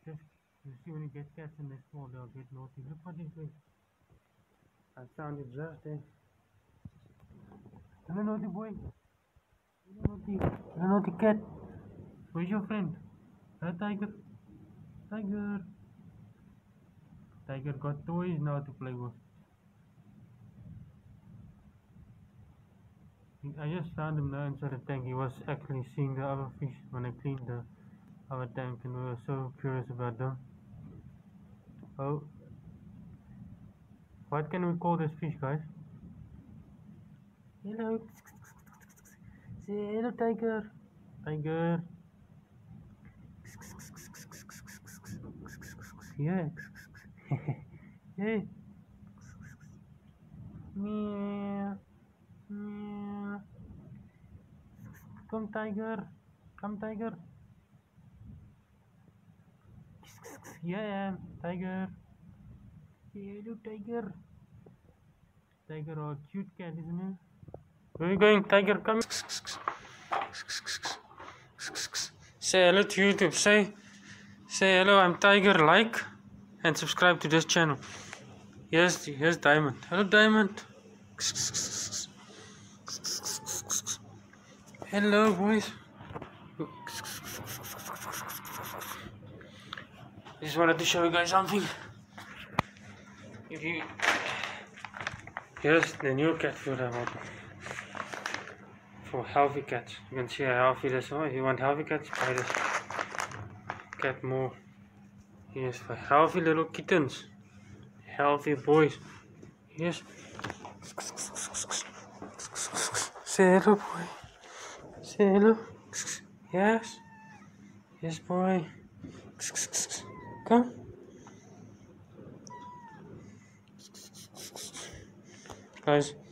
just, you see when you get cats and they're small, they'll get naughty. Look what he's doing. I found it just there. Hello, naughty boy. Hello, naughty cat. Where's your friend? Hi, Tiger. Tiger. Tiger got toys now to play with. I just found him now inside the tank. He was actually seeing the other fish when I cleaned the other tank, and we were so curious about them. Oh, what can we call this fish, guys? Hello. Say hello, Tiger. Tiger. Yeah. Hey. Meow. Meow. Come, Tiger. Come, Tiger. Yeah, Tiger. Hello, Tiger. Tiger, oh, cute cat, isn't it? Where are you going, Tiger? Come. Say hello to YouTube. Say hello. I'm Tiger. Like and subscribe to this channel. Here's Diamond. Hello, Diamond. Hello, boys. Just wanted to show you guys something. Here's the new cat food I bought for healthy cats. You can see how healthy this is. If you want healthy cats, buy this cat more. Here's for healthy little kittens, healthy boys. Yes. Say hello, boy. Say hello. Yes. Yes, boy. Come. Guys.